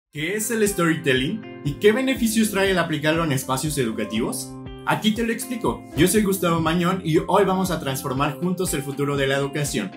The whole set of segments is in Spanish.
¿Qué es el storytelling y qué beneficios trae el aplicarlo en espacios educativos? Aquí te lo explico. Yo soy Gustavo Mañón y hoy vamos a transformar juntos el futuro de la educación.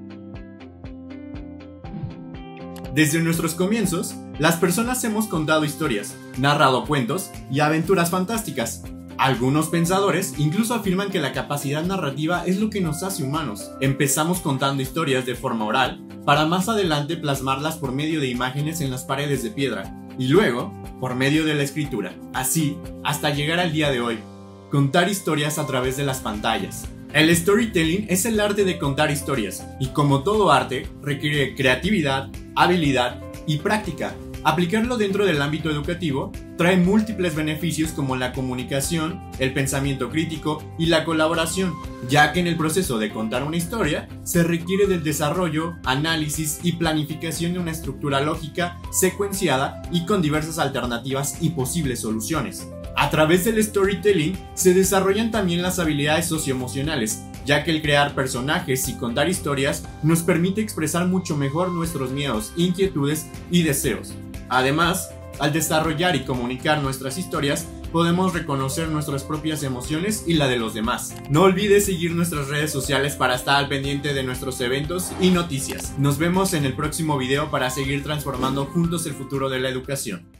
Desde nuestros comienzos, las personas hemos contado historias, narrado cuentos y aventuras fantásticas. Algunos pensadores incluso afirman que la capacidad narrativa es lo que nos hace humanos. Empezamos contando historias de forma oral, para más adelante plasmarlas por medio de imágenes en las paredes de piedra, y luego, por medio de la escritura. Así, hasta llegar al día de hoy, contar historias a través de las pantallas. El storytelling es el arte de contar historias, y como todo arte, requiere creatividad, habilidad y práctica. Aplicarlo dentro del ámbito educativo trae múltiples beneficios como la comunicación, el pensamiento crítico y la colaboración, ya que en el proceso de contar una historia se requiere del desarrollo, análisis y planificación de una estructura lógica, secuenciada y con diversas alternativas y posibles soluciones. A través del storytelling se desarrollan también las habilidades socioemocionales, ya que el crear personajes y contar historias nos permite expresar mucho mejor nuestros miedos, inquietudes y deseos. Además, al desarrollar y comunicar nuestras historias, podemos reconocer nuestras propias emociones y la de los demás. No olvides seguir nuestras redes sociales para estar al pendiente de nuestros eventos y noticias. Nos vemos en el próximo video para seguir transformando juntos el futuro de la educación.